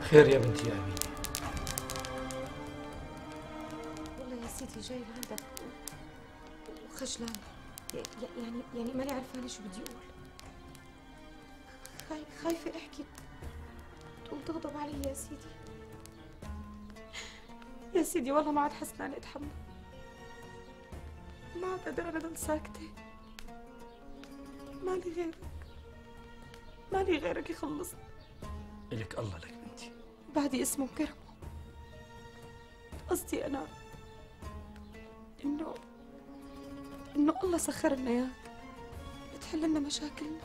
خير يا بنتي يا أمينة؟ والله يا سيدي جاي لعندك وخجلان، يعني ماني عرفانة شو بدي أقول. خايفة أحكي تقوم تغضب علي يا سيدي. يا سيدي والله ما عاد حسناني أتحمل، ما عاد قادرة أنا أضل ساكتة. مالي غيرك يخلصني. إلك الله لك بنتي. بعدي اسمه وكرمه. قصدي أنا إنه الله سخر لنا إياك بتحل لنا مشاكلنا.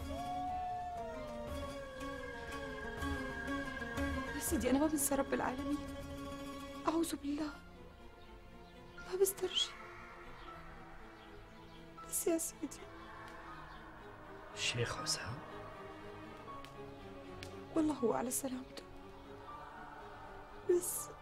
يا سيدي أنا ما بنسى رب العالمين، أعوذ بالله، ما بسترجي. بس يا سيدي الشيخ حسام والله هو على سلامته، بس